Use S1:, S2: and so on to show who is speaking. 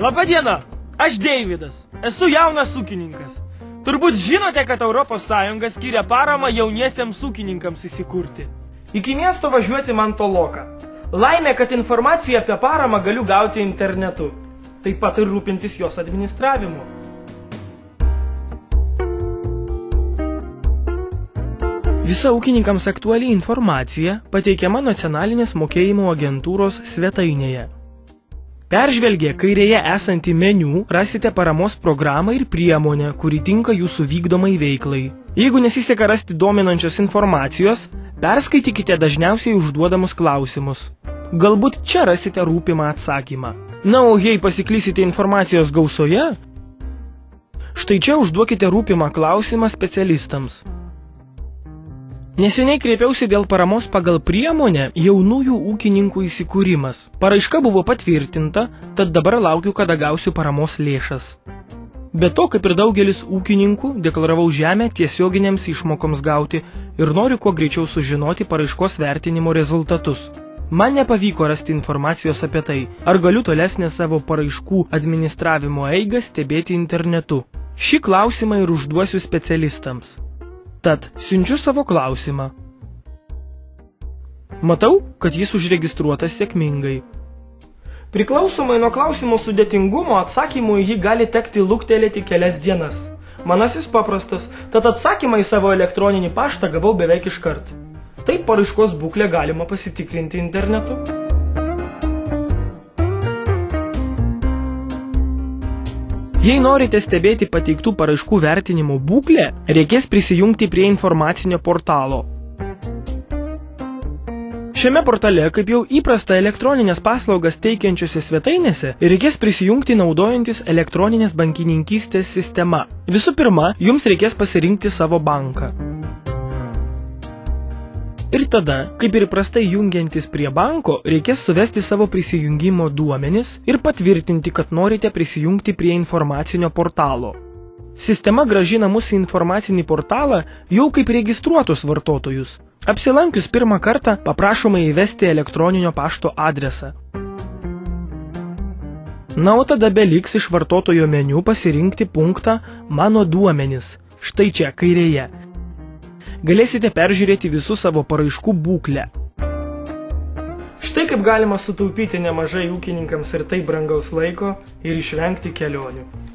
S1: Labadiena, aš Deividas, esu jaunas ūkininkas. Turbūt žinote, kad ES skiria paramą jauniesiems ūkininkams įsikurti. Iki miesto važiuoti man toloka. Laimė, kad informaciją apie paramą galiu gauti internetu. Taip pat ir rūpintis jos administravimu. Visa ūkininkams aktuali informacija pateikiama nacionalinės mokėjimo agentūros svetainėje. Peržvelgę kairėje esantį meniu rasite paramos programą ir priemonę, kuri tinka jūsų vykdomai veiklai. Jeigu nesiseka rasti dominančios informacijos, perskaitykite dažniausiai užduodamus klausimus. Galbūt čia rasite rūpimą atsakymą. Na, o jei pasiklysite informacijos gausoje, štai čia užduokite rūpimą klausimą specialistams. Neseniai kreipiausi dėl paramos pagal priemonę jaunųjų ūkininkų įsikūrimas. Paraiška buvo patvirtinta, tad dabar laukiu, kada gausiu paramos lėšas. Be to, kaip ir daugelis ūkininkų, deklaravau žemę tiesioginėms išmokoms gauti ir noriu kuo greičiau sužinoti paraiškos vertinimo rezultatus. Man nepavyko rasti informacijos apie tai, ar galiu tolesnę savo paraiškų administravimo eigą stebėti internetu. Šį klausimą ir užduosiu specialistams. Tad siunčiu savo klausimą. Matau, kad jis užregistruotas sėkmingai. Priklausomai nuo klausimo sudėtingumo, atsakymų į jį gali tekti luktelėti kelias dienas. Manasis paprastas, tad atsakymą į savo elektroninį paštą gavau beveik iškart. Taip paraiškos būklę galima pasitikrinti internetu. Jei norite stebėti pateiktų paraiškų vertinimo būklę, reikės prisijungti prie informacinio portalo. Šiame portale, kaip jau įprasta elektroninės paslaugas teikiančiose svetainėse, reikės prisijungti naudojantis elektroninės bankininkystės sistema. Visų pirma, jums reikės pasirinkti savo banką. Ir tada, kaip ir įprastai jungiantis prie banko, reikės suvesti savo prisijungimo duomenis ir patvirtinti, kad norite prisijungti prie informacinio portalo. Sistema grąžina mus į informacinį portalą jau kaip registruotus vartotojus. Apsilankius pirmą kartą, paprašoma įvesti elektroninio pašto adresą. Na, o tada beliks iš vartotojo meniu pasirinkti punktą Mano duomenys, štai čia kairėje. Galėsite peržiūrėti visų savo paraiškų būklę. Štai kaip galima sutaupyti nemažai ūkininkams ir taip brangaus laiko ir išvengti kelionių.